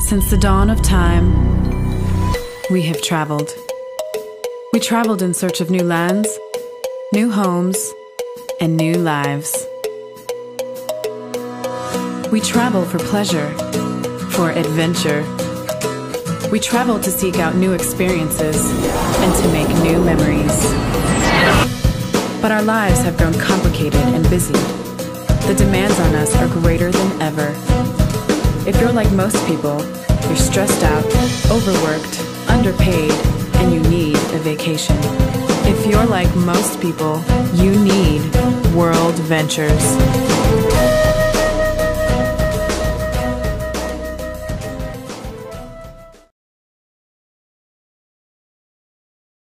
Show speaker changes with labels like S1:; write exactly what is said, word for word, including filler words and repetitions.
S1: Since the dawn of time, we have traveled. We traveled in search of new lands, new homes, and new lives. We travel for pleasure, for adventure. We travel to seek out new experiences and to make new memories. But our lives have grown complicated and busy. The demands on us are greater than ever. If you're like most people, you're stressed out, overworked, underpaid, and you need a vacation. If you're like most people, you need World Ventures.